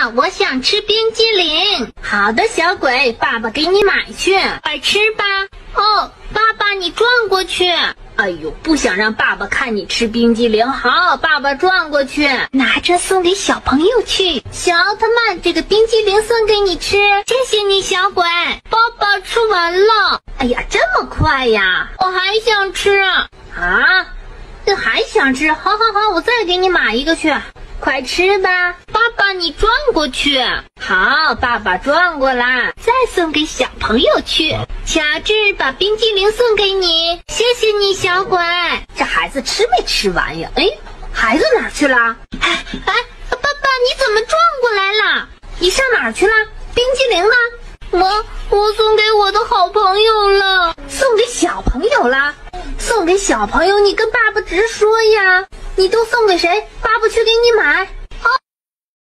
爸，我想吃冰激凌。好的，小鬼，爸爸给你买去，快吃吧。哦，爸爸，你转过去。哎呦，不想让爸爸看你吃冰激凌。好，爸爸转过去，拿着送给小朋友去。小奥特曼，这个冰激凌送给你吃，谢谢你，小鬼。爸爸，吃完了。哎呀，这么快呀？我还想吃。啊？还想吃？好，我再给你买一个去。快吃吧，爸爸，你转过去。好，爸爸转过来，再送给小朋友去。乔治，把冰激凌送给你，谢谢你，小鬼。这孩子吃没吃完呀？哎，孩子哪去了？爸爸，你怎么转过来了？你上哪儿去了？冰激凌呢？我送给我的好朋友了。送给小朋友了？送给小朋友，你跟爸爸直说呀。你都送给谁？爸爸去给你买。